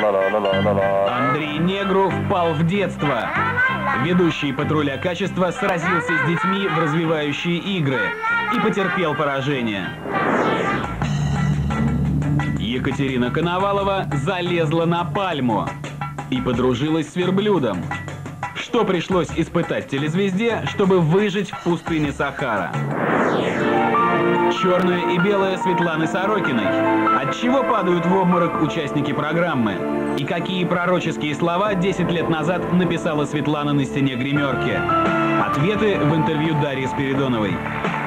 Андрей Негру впал в детство. Ведущий патруля качества сразился с детьми в развивающие игры и потерпел поражение. Екатерина Коновалова залезла на пальму и подружилась с верблюдом. Что пришлось испытать телезвезде, чтобы выжить в пустыне Сахара? Черное и белое Светланы Сорокиной. От чего падают в обморок участники программы? И какие пророческие слова 10 лет назад написала Светлана на стене гримерки? Ответы в интервью Дарьи Спиридоновой.